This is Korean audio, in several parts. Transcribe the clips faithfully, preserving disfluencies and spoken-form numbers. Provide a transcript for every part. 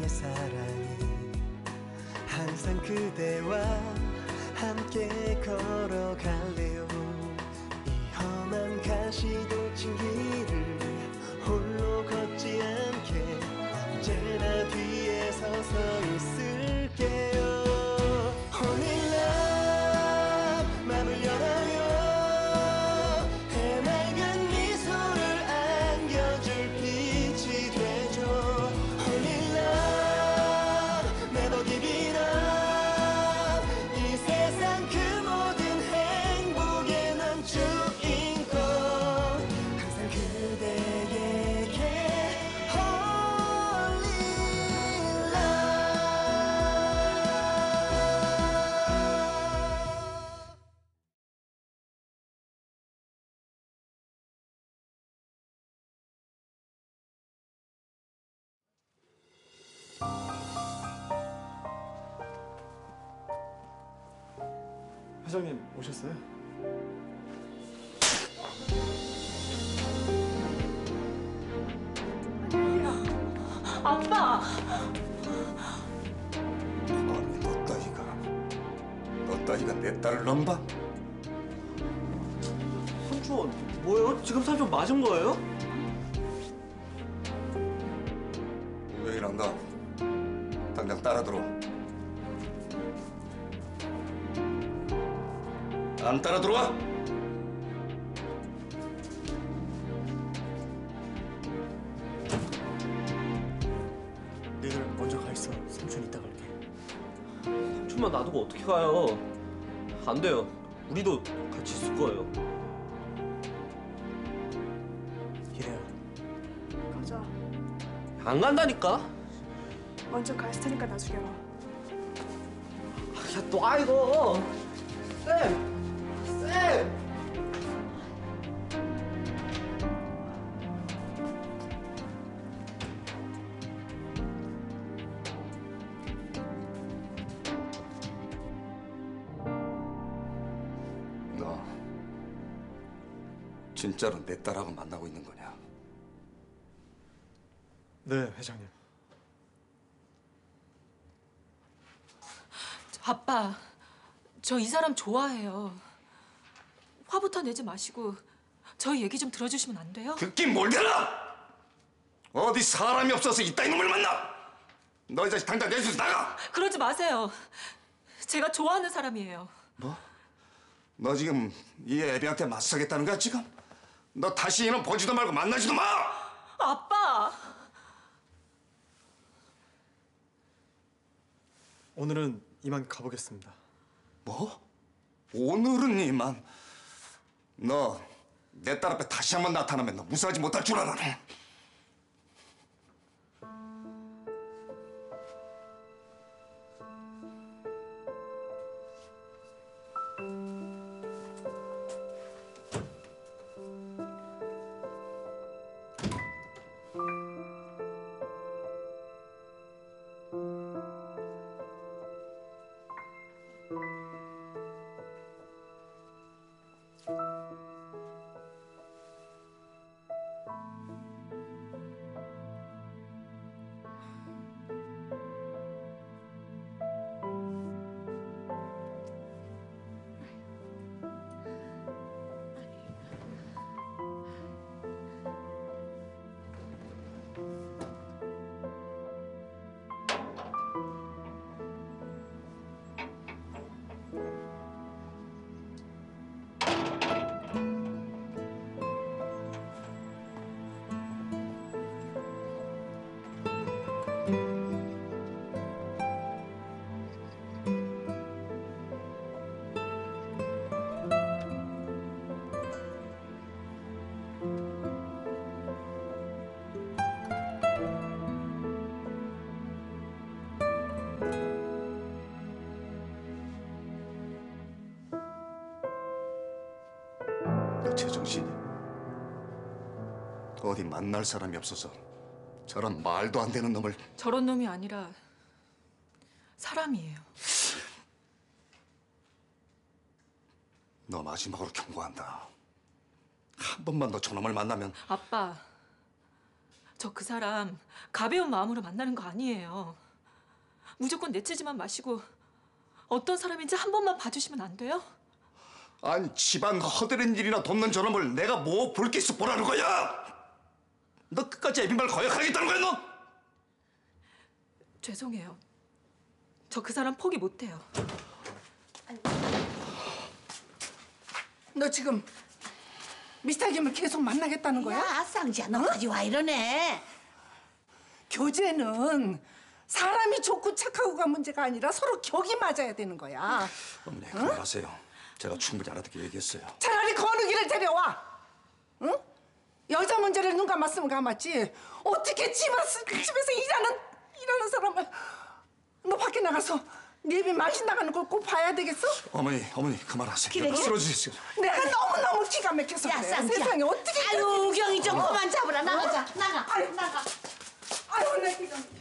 나의 사랑이 항상 그대와 함께 걸어갈래요. 이 험한 가시돋친 길을 홀로 걷지 않게 언제나 뒤에 서서 있을게요. Only love 맘을 열어요. 해맑은 미소를 안겨줄 빛이 되죠. Only love never give it up. 이 세상 그 모든 행복의 난 주인공. 항상 그대에게 Only 회장님 오셨어요? 아빠! 아니 너 따위가 너 따위가 내 딸을 넘봐? 손주원 뭐예요? 지금 삼촌 맞은 거예요? 왜 이런가? 당장 따라 들어. 안 따라 들어와? 너희들 먼저 가 있어. 삼촌 이따 갈게. 삼촌만 놔두고 어떻게 가요? 안 돼요. 우리도 같이 있을 거예요. 이래야. 가자. 안 간다니까? 먼저 가 있을 테니까 나중에 와. 야, 놔 이거. 쌤! 쌤! 너 진짜로 내 딸하고 만나고 있는 거냐? 네, 회장님. 아빠, 저 이 사람 좋아해요. 화부터 내지 마시고 저희 얘기 좀 들어주시면 안 돼요? 듣긴 뭘 들어! 어디 사람이 없어서 이따위 놈을 만나! 너 이 자식 당장 내 집에서 나가! 그러지 마세요. 제가 좋아하는 사람이에요. 뭐? 너 지금 이 애비한테 맞서겠다는 거야 지금? 너 다시 이놈 보지도 말고 만나지도 마! 아빠! 오늘은 이만 가보겠습니다. 뭐? 오늘은 이만. 너 내 딸 앞에 다시 한번 나타나면 너 무사하지 못할 줄 알아네. 너 제정신이 어디 만날 사람이 없어서 저런 말도 안 되는 놈을. 저런 놈이 아니라 사람이에요. 너 마지막으로 경고한다. 한 번만 더 저놈을 만나면. 아빠, 저 그 사람 가벼운 마음으로 만나는 거 아니에요. 무조건 내치지만 마시고 어떤 사람인지 한 번만 봐주시면 안 돼요? 아니 집안 허드렛 일이나 돕는 저놈을 내가 뭐 볼 게 있어 보라는 거야? 너 끝까지 애비말 거역하겠다는 거야 너? 죄송해요. 저 그 사람 포기 못해요. 너 지금 미스터 김을 계속 만나겠다는 거야? 야, 쌍지야, 너까지 와 이러네. 교제는 사람이 좋고 착하고가 문제가 아니라 서로 격이 맞아야 되는 거야. 어머니 그만하세요. 제가 충분히 알아듣게 얘기했어요. 차라리 건우기를 데려와. 응? 여자 문제를 눈 감았으면 감았지. 어떻게 집에서, 집에서 일하는 일하는 사람을 너 밖에 나가서 예비 망신 나가는 걸 꼭 봐야 되겠어? 어머니 어머니 그만하세요. 그래, 그래. 쓰러지세요. 내가 너무 너무 기가 막혀서 야, 그래. 쌍지야. 세상에 어떻게 아유, 우경이 좀 그만 잡으라. 나가자, 나가. 아유 나가. 아유 내 기가 막혀.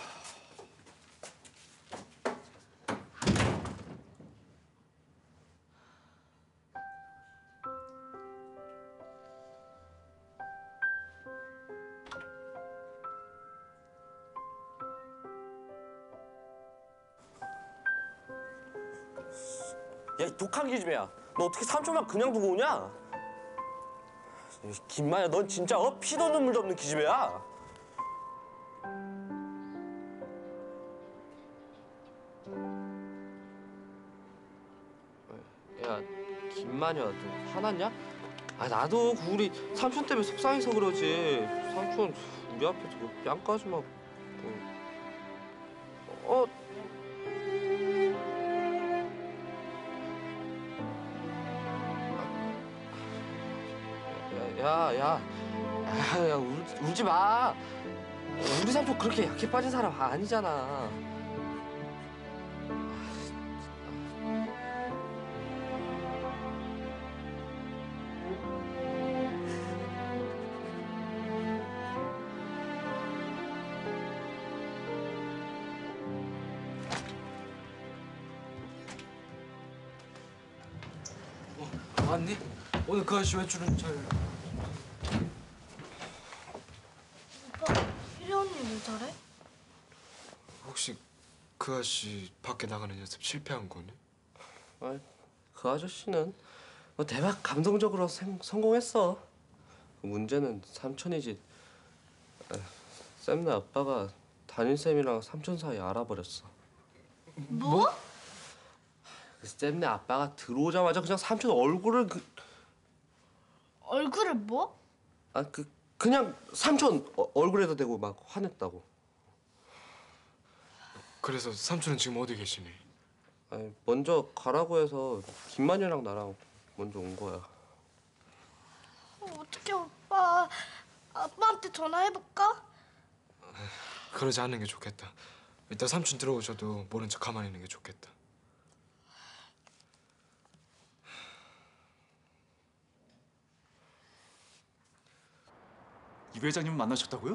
야, 이 독한 기집애야. 너 어떻게 삼촌만 그냥 두고 오냐? 이 김마야, 넌 진짜 어? 피도 눈물도 없는 기집애야. 야, 김마녀, 너 화났냐? 아, 나도 그 우리 삼촌 때문에 속상해서 그러지. 삼촌 우리 앞에서 뭐 뺨까지 막... 뭐... 어? 야, 야, 야, 야, 울지, 울지 마. 우리 삼촌 그렇게 약해 빠진 사람 아니잖아. 어, 왔니? 오늘 그 아저씨 외출은 잘... 오빠, 희리 언니 왜 저래? 혹시 그 아저씨 밖에 나가는 연습 실패한 거네? 아, 그 아저씨는 뭐 대박 감동적으로 생, 성공했어. 문제는 삼촌이지. 쌤네 아빠가 담임쌤이랑 삼촌 사이 알아버렸어. 뭐? 쌤네 아빠가 들어오자마자 그냥 삼촌 얼굴을 그... 얼굴을 뭐? 아, 그 그냥 삼촌 어, 얼굴에다 대고 막 화냈다고. 그래서 삼촌은 지금 어디 계시니? 아니, 먼저 가라고 해서 김만이랑 나랑 먼저 온 거야. 어, 어떻게 오빠? 아빠한테 전화해볼까? 그러지 않는 게 좋겠다. 이따 삼촌 들어오셔도 모른 척 가만히 있는 게 좋겠다. 유 회장님 만나셨다고요?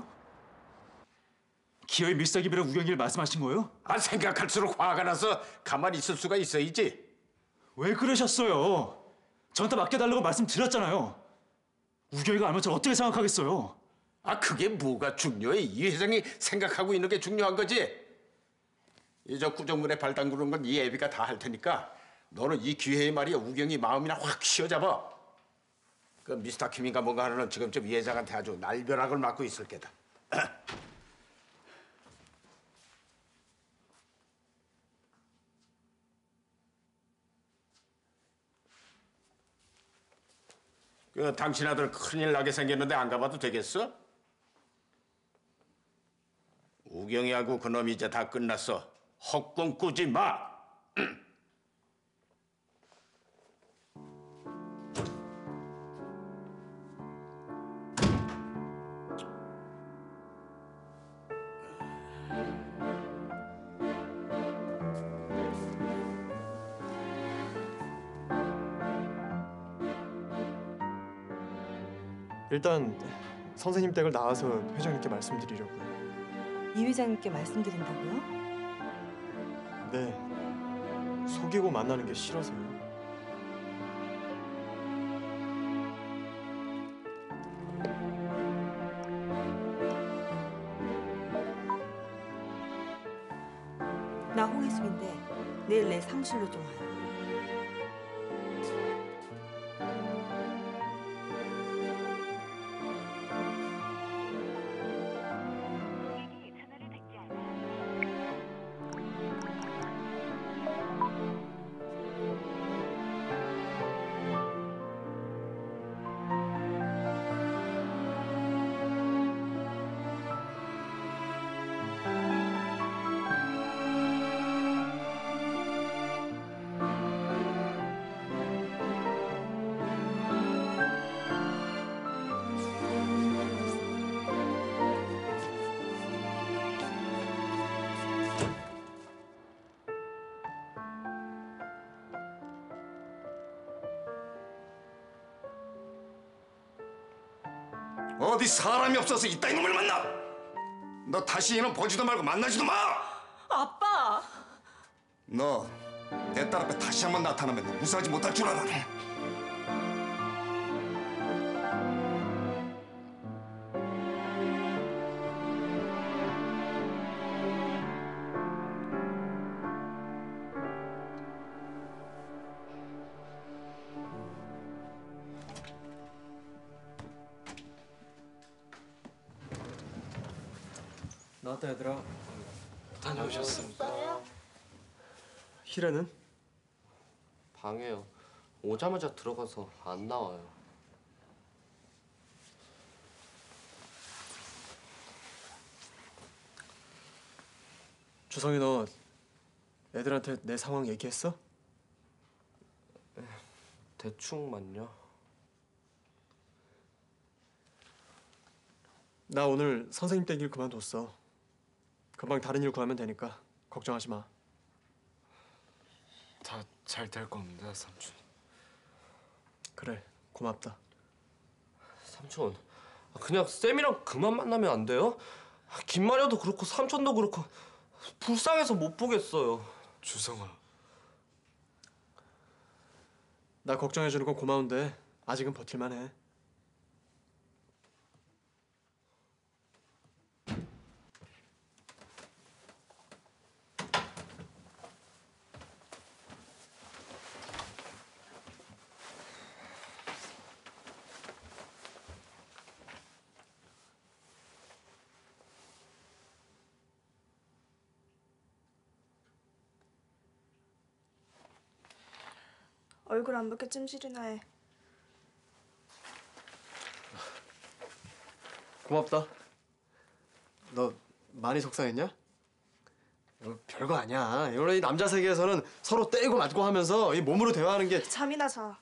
기어이 밀사기비랑 우경이를 말씀하신 거예요? 아, 생각할수록 화가 나서 가만히 있을 수가 있어야지. 왜 그러셨어요? 저한테 맡겨달라고 말씀드렸잖아요. 우경이가 알면 저를 어떻게 생각하겠어요? 아, 그게 뭐가 중요해? 이 회장이 생각하고 있는 게 중요한 거지. 이 저 구정문에 발 담그는 건 이 애비가 다 할 테니까 너는 이 기회에 말이야 우경이 마음이나 확 휘어잡아. 그 미스터 킴인가 뭔가 하는 지금쯤 이 회장한테 아주 날벼락을 맞고 있을 게다. 그 당신 아들 큰일 나게 생겼는데 안 가봐도 되겠어? 우경이하고 그놈이 이제 다 끝났어. 헛꿈 꾸지 마. 일단 선생님 댁을 나와서 회장님께 말씀드리려고요. 이 회장님께 말씀드린다고요? 네, 속이고 만나는 게 싫어서요. 나 홍혜숙인데 내일 내 사무실로 좀 와요. 어디 사람이 없어서 이따위 놈을 만나? 너 다시 이놈 보지도 말고 만나지도 마! 아빠! 너 내 딸 앞에 다시 한번 나타나면 너 무사하지 못할 줄 알아. 나왔다 얘들아. 다녀오셨습니까? 희래는? 방에요. 오자마자 들어가서 안 나와요. 주성이 너 애들한테 내 상황 얘기했어? 대충만요. 나 오늘 선생님 댁일 그만뒀어. 금방 다른 일 구하면 되니까 걱정하지 마. 다 잘 될 겁니다, 삼촌. 그래, 고맙다. 삼촌, 그냥 쌤이랑 그만 만나면 안 돼요? 김마녀도 그렇고 삼촌도 그렇고 불쌍해서 못 보겠어요. 주성아. 나 걱정해주는 건 고마운데 아직은 버틸만 해. 얼굴 안 붓게 찜질이나 해. 고맙다. 너 많이 속상했냐? 이거 별거 아니야. 원래 이 남자 세계에서는 서로 떼고 맞고 하면서 이 몸으로 대화하는 게 잠이나 자.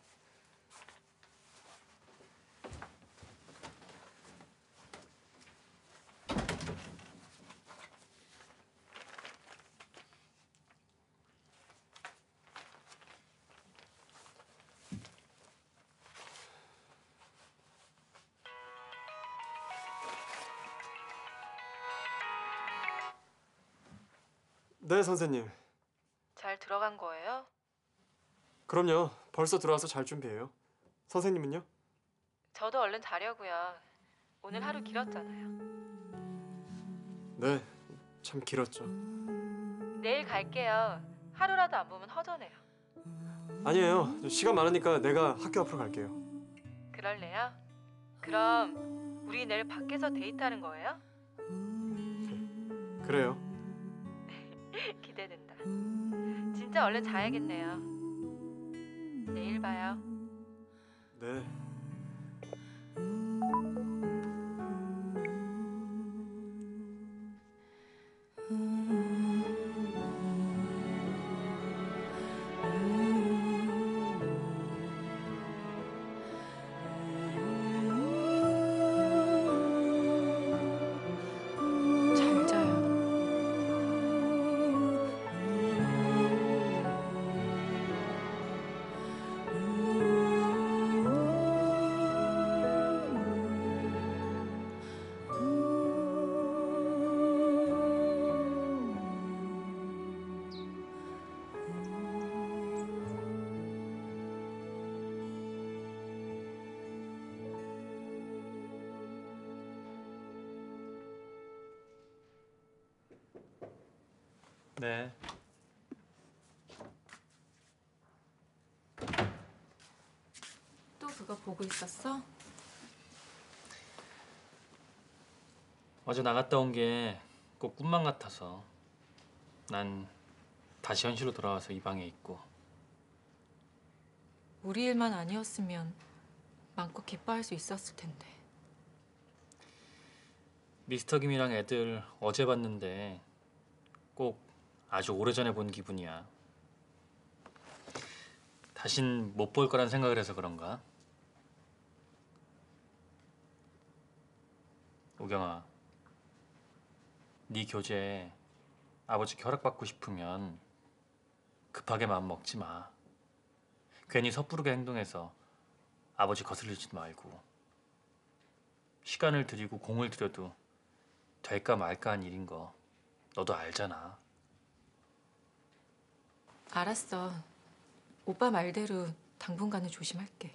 네, 선생님. 잘 들어간 거예요? 그럼요. 벌써 들어와서 잘 준비해요. 선생님은요? 저도 얼른 자려고요. 오늘 하루 길었잖아요. 네, 참 길었죠. 내일 갈게요. 하루라도 안 보면 허전해요. 아니에요. 시간 많으니까 내가 학교 앞으로 갈게요. 그럴래요? 그럼 우리 내일 밖에서 데이트하는 거예요? 그래요. 기대된다. 진짜 얼른 자야겠네요. 내일 봐요. 네. 잘 자요. 네. 그거 보고 있었어? 어제 나갔다 온 게 꼭 꿈만 같아서 난 다시 현실로 돌아와서 이 방에 있고. 우리 일만 아니었으면 마음껏 기뻐할 수 있었을 텐데. 미스터 김이랑 애들 어제 봤는데 꼭 아주 오래전에 본 기분이야. 다신 못 볼 거란 생각을 해서 그런가? 우경아, 네 교재에 아버지께 허락받고 싶으면 급하게 마음 먹지 마. 괜히 섣부르게 행동해서 아버지 거슬리지도 말고. 시간을 들이고 공을 들여도 될까 말까 한 일인 거 너도 알잖아. 알았어. 오빠 말대로 당분간은 조심할게.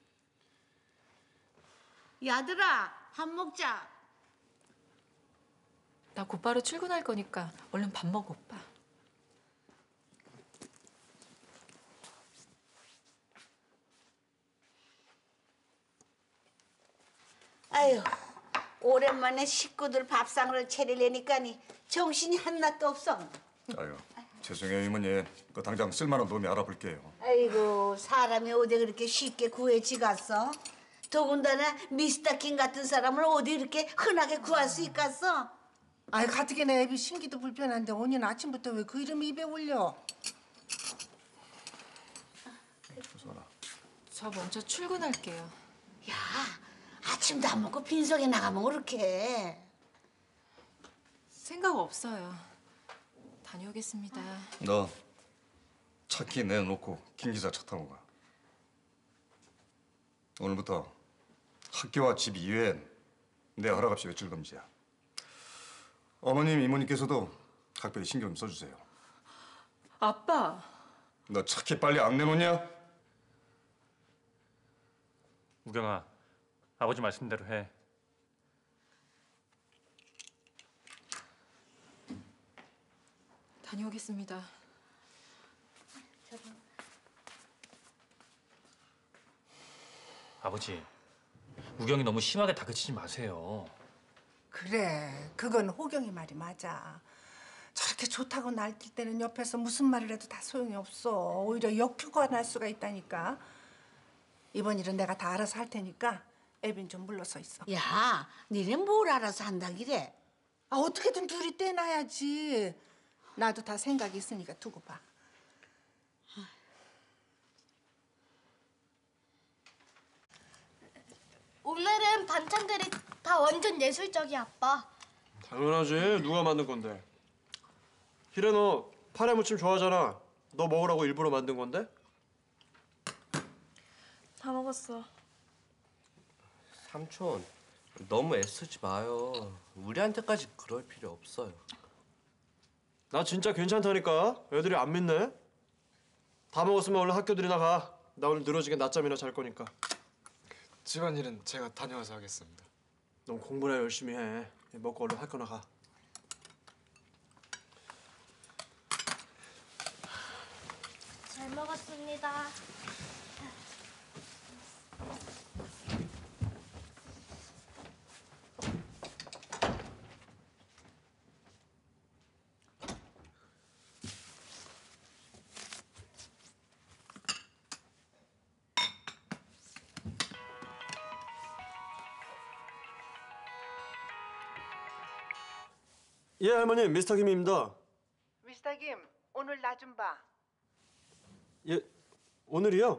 야들아, 밥 먹자. 나 곧바로 출근할 거니까 얼른 밥 먹어, 오빠. 아유, 오랜만에 식구들 밥상을 차리려니까니 정신이 하나도 없어. 아유, 죄송해요 이모님. 그 당장 쓸만한 놈이 알아볼게요. 아이고, 사람이 어디 그렇게 쉽게 구해지갔어? 더군다나 미스터 킹 같은 사람을 어디 이렇게 흔하게 구할 수 있겠어? 아이 가뜩이나 애비 신기도 불편한데 오늘 아침부터 왜 그 이름이 입에 올려? 저 먼저 출근할게요. 야, 아침도 안 먹고 빈속에 나가면 그렇게. 생각 없어요. 다녀오겠습니다. 너 차키 내놓고 김 기사 차 타고 가. 오늘부터 학교와 집 이외엔 내 허락 없이 외출 금지야. 어머님, 이모님께서도 각별히 신경 좀 써주세요. 아빠. 너 차키 빨리 안 내놓냐? 우경아, 아버지 말씀대로 해. 다녀오겠습니다. 아버지, 우경이 너무 심하게 다그치지 마세요. 그래, 그건 호경이 말이 맞아. 저렇게 좋다고 날뛸 때는 옆에서 무슨 말을 해도 다 소용이 없어. 오히려 역효과가 날 수가 있다니까. 이번 일은 내가 다 알아서 할 테니까 애빈 좀 물러서 있어. 야, 니네 뭘 알아서 한다기래? 아, 어떻게든 둘이 떼놔야지. 나도 다 생각이 있으니까 두고 봐. 오늘은 반찬들이 다 완전 예술적이야, 아빠. 당연하지. 누가 만든 건데? 희래 너 파래 무침 좋아하잖아. 너 먹으라고 일부러 만든 건데? 다 먹었어. 삼촌, 너무 애쓰지 마요. 우리한테까지 그럴 필요 없어요. 나 진짜 괜찮다니까. 애들이 안 믿네. 다 먹었으면 얼른 학교들이나 가. 나 오늘 늘어지게 낮잠이나 잘 거니까. 집안일은 제가 다녀와서 하겠습니다. 넌 공부나 열심히 해. 먹고 얼른 학교나 가. 잘 먹었습니다. 예, 할머니. 미스터 김입니다. 미스터 김, 오늘 나 좀 봐. 예, 오늘이요?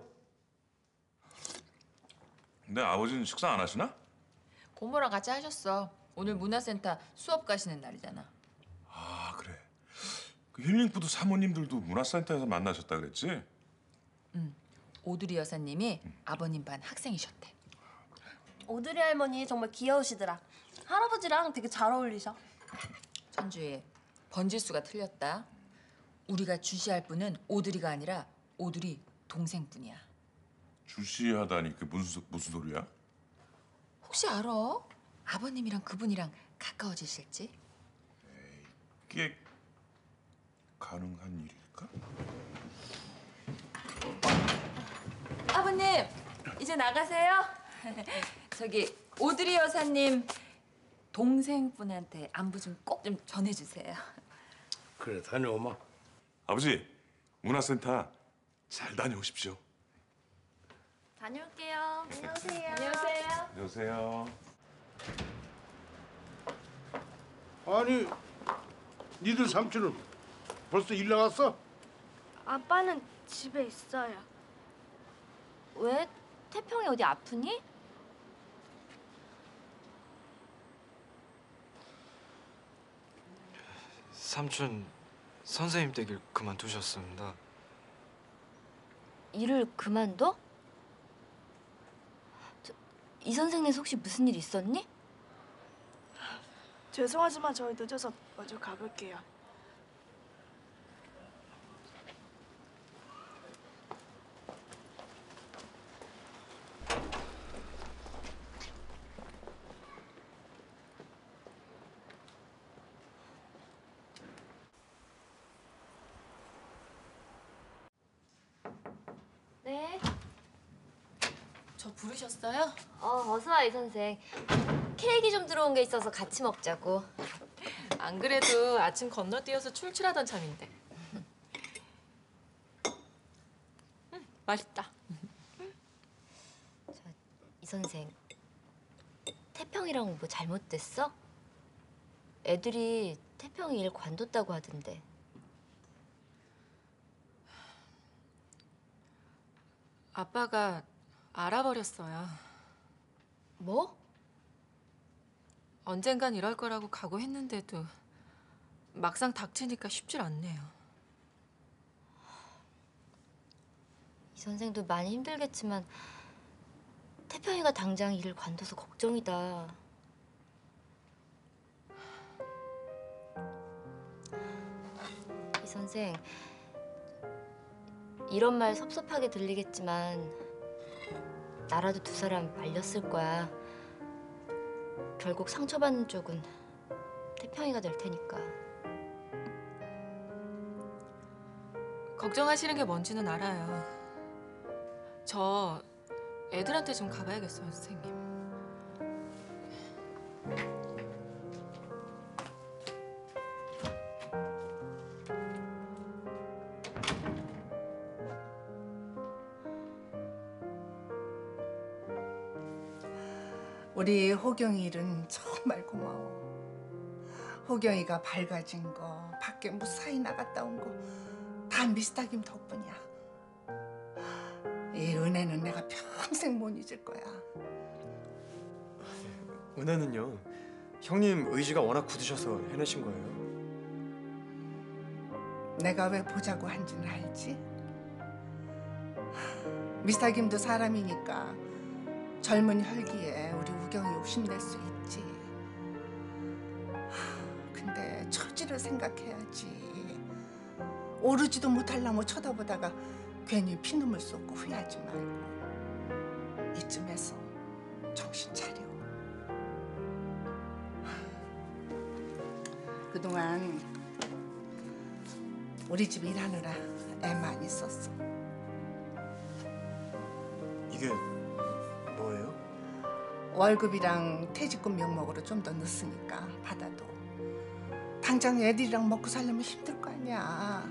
근데 아버지는 식사 안 하시나? 고모랑 같이 하셨어. 오늘 문화센터 수업 가시는 날이잖아. 아 그래. 그 힐링푸드 사모님들도 문화센터에서 만나셨다 그랬지? 응. 오두리 여사님이 아버님 반 학생이셨대. 오드리 할머니 정말 귀여우시더라. 할아버지랑 되게 잘 어울리셔. 천주희, 번지수가 틀렸다. 우리가 주시할 분은 오두리가 아니라 오두리 동생분이야. 주시하다니 그 무슨 소- 무슨 소리야? 혹시 알아? 아버님이랑 그분이랑 가까워지실지? 이게 가능한 일일까? 아버님, 이제 나가세요. 저기 오드리 여사님 동생분한테 안부 좀 꼭 좀 전해주세요. 그래, 다녀오마. 아버지, 문화센터 잘 다녀오십시오. 다녀올게요. 안녕하세요. 안녕하세요. 안녕하세요. 아니, 니들 삼촌은 벌써 일 나갔어? 아빠는 집에 있어요. 왜? 태평이 어디 아프니? 삼촌 선생님 댁을 그만두셨습니다. 일을 그만둬? 저, 이 선생님 혹시 무슨 일 있었니? 죄송하지만 저희 늦어서 먼저 가볼게요. 네. 저 부르셨어요? 어, 어서 와, 이 선생. 케이크 좀 들어온 게 있어서 같이 먹자고. 안 그래도 아침 건너뛰어서 출출하던 참인데. 음, 맛있다. 저, 이 선생. 태평이랑 뭐 잘못됐어? 애들이 태평이 일 관뒀다고 하던데. 아빠가 알아버렸어요. 뭐? 언젠간 이럴 거라고 각오했는데도 막상 닥치니까 쉽질 않네요. 이 선생도 많이 힘들겠지만 태평이가 당장 일을 관둬서 걱정이다. 이 선생, 이런 말 섭섭하게 들리겠지만 나라도 두 사람 말렸을 거야. 결국 상처받는 쪽은 태평이가 될 테니까. 걱정하시는 게 뭔지는 알아요. 저 애들한테 좀 가봐야겠어요, 선생님. 우리 호경이 일은 정말 고마워. 호경이가 밝아진 거, 밖에 무사히 나갔다 온 거 다 미스터 김 덕분이야. 이 은혜는 내가 평생 못 잊을 거야. 은혜는요, 형님 의지가 워낙 굳으셔서 해내신 거예요. 내가 왜 보자고 한지는 알지? 미스터 김도 사람이니까 젊은 혈기에 우리 우경이 욕심낼 수 있지. 근데 처지를 생각해야지. 오르지도 못할 나무 쳐다보다가 괜히 피눈물 쏟고 후회하지 말고 이쯤에서 정신 차려. 그동안 우리 집 일하느라 애 많이 썼어. 이게 뭐예요? 월급이랑 퇴직금 명목으로 좀 더 늦으니까 받아도 당장 애들이랑 먹고 살려면 힘들 거 아니야.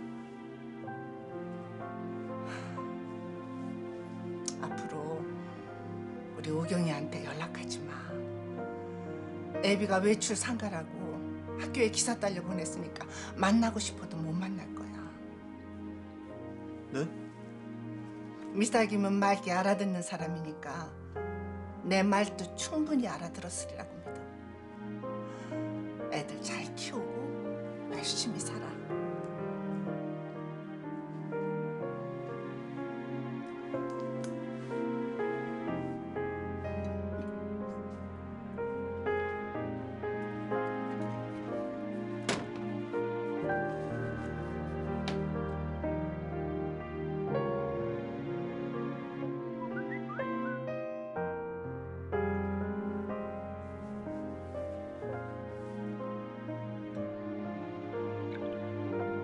앞으로 우리 우경이한테 연락하지 마. 애비가 외출 상가라고 학교에 기사 딸려 보냈으니까 만나고 싶어도 못 만날 거야. 네? 미스터 김은 맑게 알아듣는 사람이니까 내 말도 충분히 알아들었으리라고 믿어. 애들 잘 키우고 열심히 살아.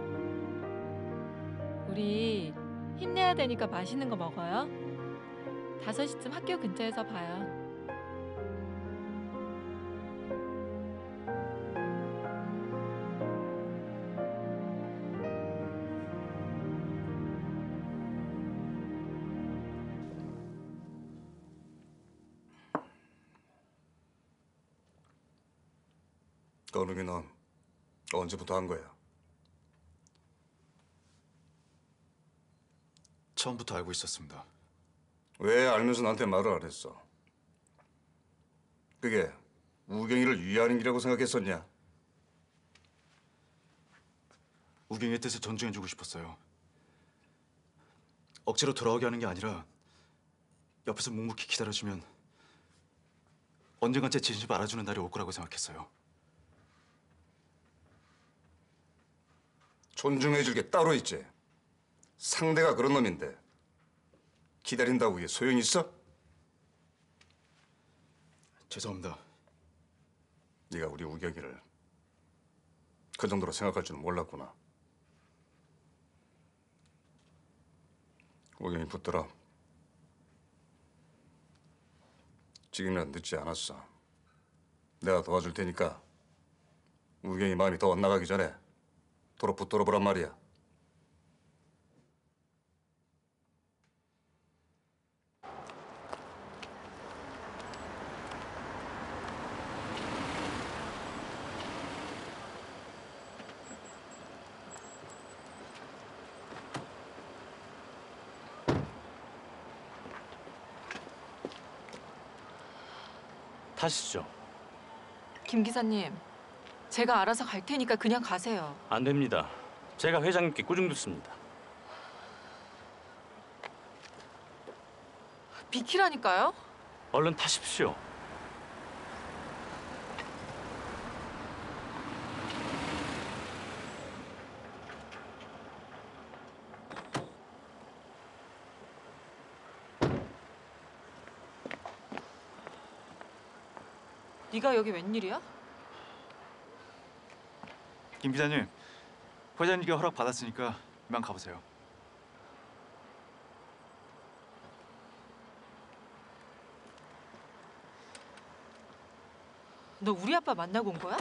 우리 힘내야 되니까 맛있는 거 먹어요. 다섯 시쯤 학교 근처에서 봐요. 건욱이 넌 언제부터 한 거야? 처음부터 알고 있었습니다. 왜 알면서 나한테 말을 안 했어? 그게 우경이를 위하는 길이라고 생각했었냐? 우경이의 뜻을 존중해주고 싶었어요. 억지로 돌아오게 하는 게 아니라 옆에서 묵묵히 기다려주면 언젠간 제 진심을 알아주는 날이 올 거라고 생각했어요. 존중해줄 게 따로 있지. 상대가 그런 놈인데 기다린다고 그게 소용이 있어? 죄송합니다. 네가 우리 우경이를 그 정도로 생각할 줄은 몰랐구나. 우경이 붙들어. 지금이라도 늦지 않았어. 내가 도와줄 테니까 우경이 마음이 더 엇나가기 전에 도로 붙들어 보란 말이야. 타시죠. 김 기사님, 제가 알아서 갈 테니까 그냥 가세요. 안 됩니다. 제가 회장님께 꾸중 듣습니다. 비키라니까요? 얼른 타십시오. 네가 여기 웬일이야? 김 기자님, 회장님께 허락 받았으니까 이만 가보세요. 너 우리 아빠 만나고 온 거야?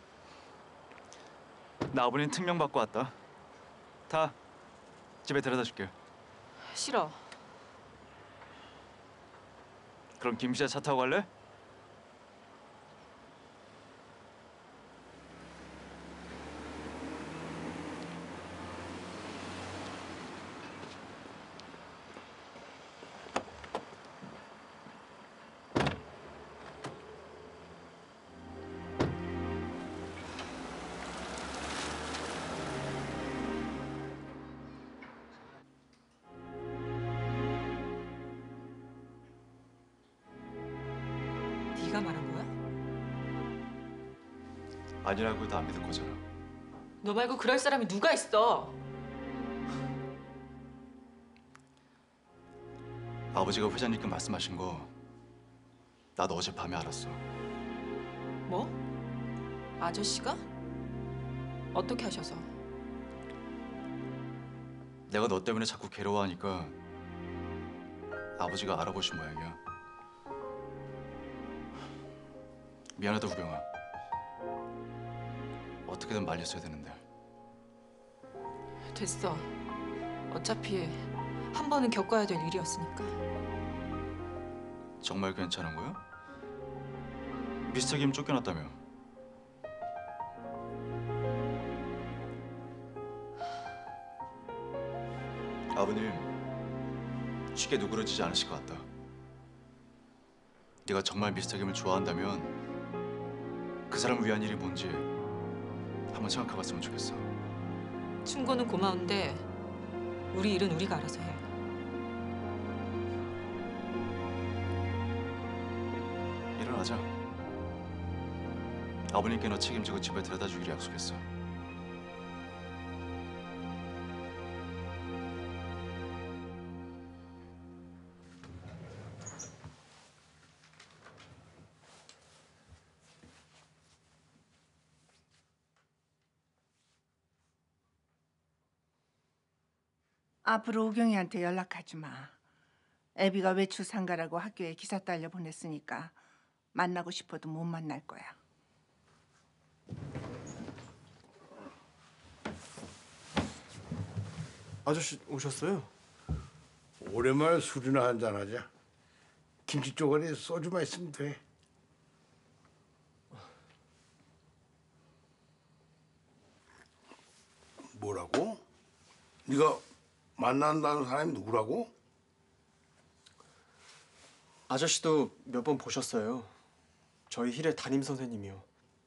나 아버님 특명 받고 왔다. 타. 집에 데려다 줄게. 싫어. 그럼 김 기자 차 타고 갈래? 네가 말한 거야? 아니라고 해도 안 믿을 거잖아. 너 말고 그럴 사람이 누가 있어? 아버지가 회장님께 말씀하신 거 나도 어젯밤에 알았어. 뭐? 아저씨가? 어떻게 하셔서? 내가 너 때문에 자꾸 괴로워하니까 아버지가 알아보신 모양이야. 미안하다 우경아. 어떻게든 말렸어야 되는데. 됐어. 어차피 한 번은 겪어야 될 일이었으니까. 정말 괜찮은 거야? 미스터 김 쫓겨났다며. 아버님 쉽게 누그러지지 않으실 것 같다. 네가 정말 미스터 김을 좋아한다면 그 사람을 위한 일이 뭔지 한번 생각해봤으면 좋겠어. 충고는 고마운데 우리 일은 우리가 알아서 해. 일어나자. 아버님께 너 책임지고 집에 데려다 주기로 약속했어. 앞으로 우경이한테 연락하지 마. 애비가 외출 상가라고 학교에 기사 딸려 보냈으니까 만나고 싶어도 못 만날 거야. 아저씨 오셨어요? 오랜만에 술이나 한잔 하자. 김치 쪼가리에 소주만 있으면 돼. 뭐라고? 네가 만난다는 사람이 누구라고? 아저씨도 몇 번 보셨어요. 저희 힐의 담임 선생님이요.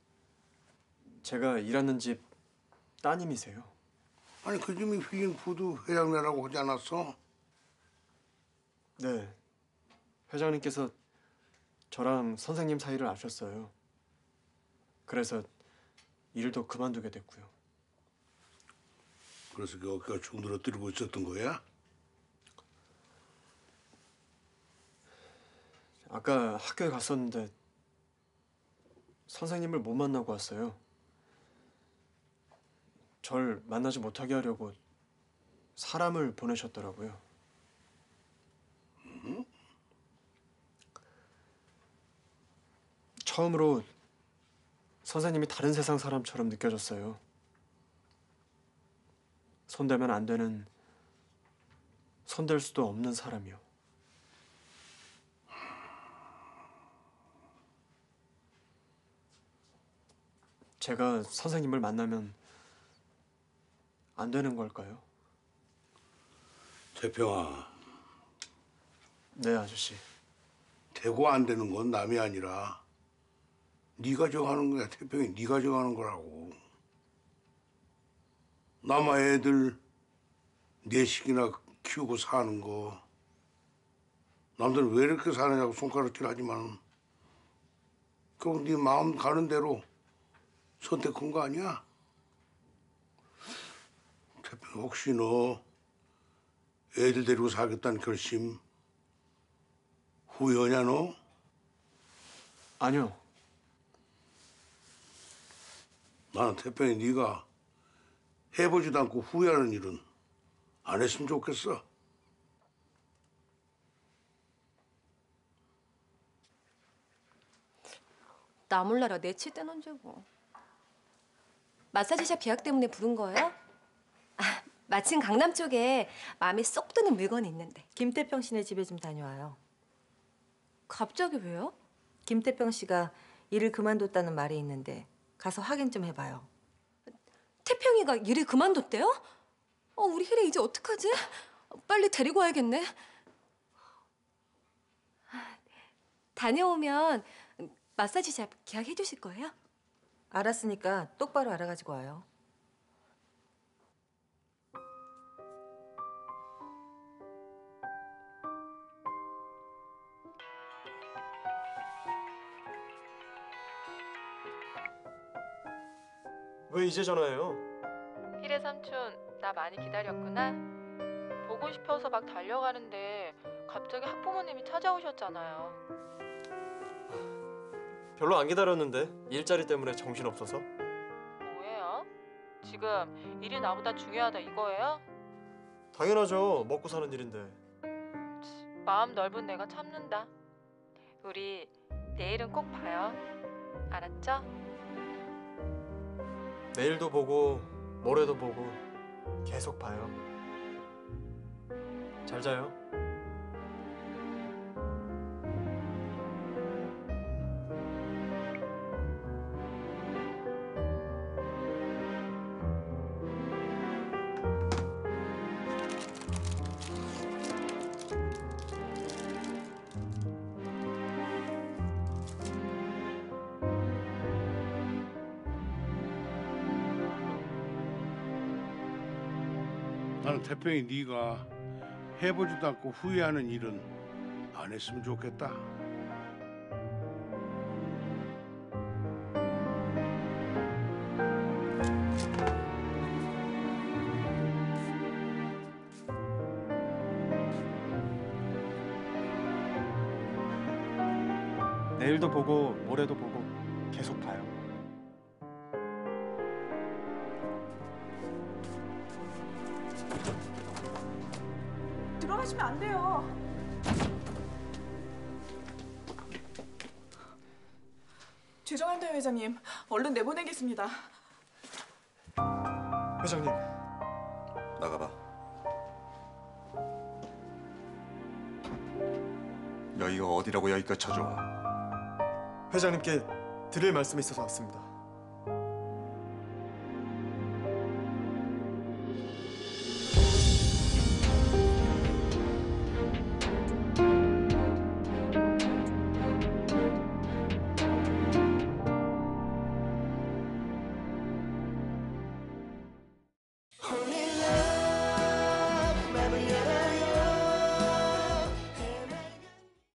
제가 일하는 집 따님이세요. 아니 그 집이 힐링푸드 회장내라고 하지 않았어? 네. 회장님께서 저랑 선생님 사이를 아셨어요. 그래서 일도 그만두게 됐고요. 그래서 그 어깨가 쭉 늘어뜨리고 있었던 거야? 아까 학교에 갔었는데 선생님을 못 만나고 왔어요. 절 만나지 못하게 하려고 사람을 보내셨더라고요. 음? 처음으로 선생님이 다른 세상 사람처럼 느껴졌어요. 손대면 안 되는, 손댈 수도 없는 사람이요. 제가 선생님을 만나면 안 되는 걸까요? 태평아. 네, 아저씨. 되고 안 되는 건 남이 아니라 네가 정하는 거야. 태평이 네가 정하는 거라고. 남아 애들 넷씩이나 키우고 사는 거 남들은 왜 이렇게 사느냐고 손가락질 하지만 결국 네 마음 가는 대로 선택한 거 아니야? 태평 혹시 너 애들 데리고 살겠다는 결심 후회하냐 너? 아니요. 나는 태평이 네가 해보지도 않고 후회하는 일은 안 했으면 좋겠어. 나 몰라라 내칠 땐 언제고. 마사지샵 계약 때문에 부른 거예요? 아, 마침 강남 쪽에 마음에 쏙 드는 물건이 있는데. 김태평 씨네 집에 좀 다녀와요. 갑자기 왜요? 김태평 씨가 일을 그만뒀다는 말이 있는데 가서 확인 좀 해봐요. 태평이가 일을 그만뒀대요? 어, 우리 혜리 이제 어떡하지? 빨리 데리고 와야겠네. 다녀오면 마사지샵 계약해 주실 거예요? 알았으니까 똑바로 알아가지고 와요. 왜 이제 전화해요? 희래 삼촌, 나 많이 기다렸구나. 보고 싶어서 막 달려가는데 갑자기 학부모님이 찾아오셨잖아요. 별로 안 기다렸는데 일자리 때문에 정신없어서. 뭐예요? 지금 일이 나보다 중요하다 이거예요? 당연하죠. 먹고 사는 일인데. 마음 넓은 내가 참는다. 우리 내일은 꼭 봐요. 알았죠? 내일도 보고 모레도 보고 계속 봐요. 잘 자요. 나는 태평이 네가 해보지도 않고 후회하는 일은 안 했으면 좋겠다. 내일도 보고 모레도 보고 계속 봐요. 들어가시면 안 돼요. 죄송한데요, 회장님. 얼른 내보내겠습니다. 회장님. 나가봐. 여기가 어디라고 여기까지 쳐줘. 회장님께 드릴 말씀이 있어서 왔습니다.